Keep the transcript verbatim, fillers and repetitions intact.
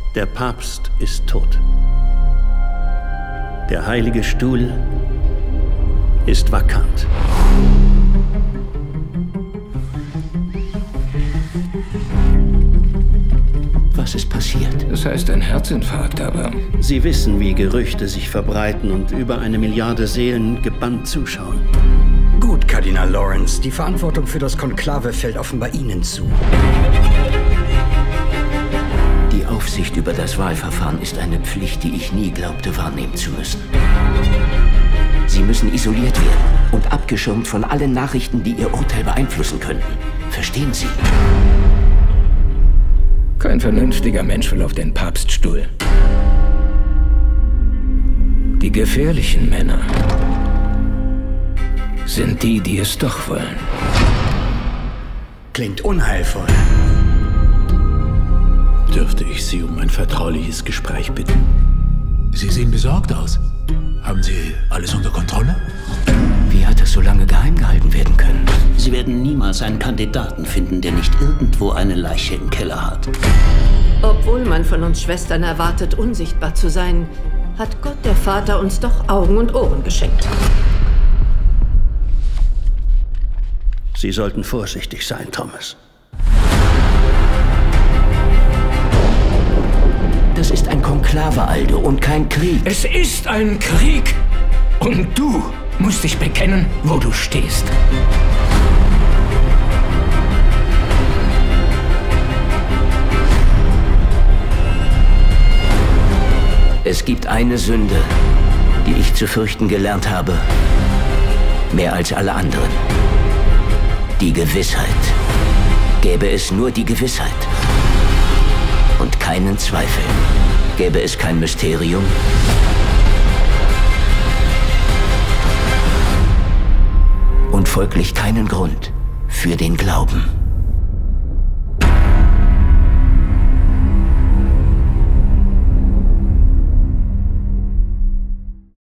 Der Papst ist tot. Der Heilige Stuhl ist vakant. Was ist passiert? Das heißt ein Herzinfarkt, aber... Sie wissen, wie Gerüchte sich verbreiten und über eine Milliarde Seelen gebannt zuschauen. Gut, Kardinal Lawrence. Die Verantwortung für das Konklave fällt offenbar Ihnen zu. Die Aufsicht über das Wahlverfahren ist eine Pflicht, die ich nie glaubte wahrnehmen zu müssen. Sie müssen isoliert werden und abgeschirmt von allen Nachrichten, die Ihr Urteil beeinflussen könnten. Verstehen Sie? Kein vernünftiger Mensch will auf den Papststuhl. Die gefährlichen Männer sind die, die es doch wollen. Klingt unheilvoll. Dürfte ich Sie um ein vertrauliches Gespräch bitten? Sie sehen besorgt aus. Haben Sie alles unter Kontrolle? Wie hat das so lange geheim gehalten werden können? Sie werden niemals einen Kandidaten finden, der nicht irgendwo eine Leiche im Keller hat. Obwohl man von uns Schwestern erwartet, unsichtbar zu sein, hat Gott der Vater uns doch Augen und Ohren geschenkt. Sie sollten vorsichtig sein, Thomas. Das ist ein Konklave, Aldo, und kein Krieg. Es ist ein Krieg! Und du musst dich bekennen, wo du stehst. Es gibt eine Sünde, die ich zu fürchten gelernt habe. Mehr als alle anderen. Die Gewissheit. Gäbe es nur die Gewissheit und keinen Zweifel, gäbe es kein Mysterium und folglich keinen Grund für den Glauben.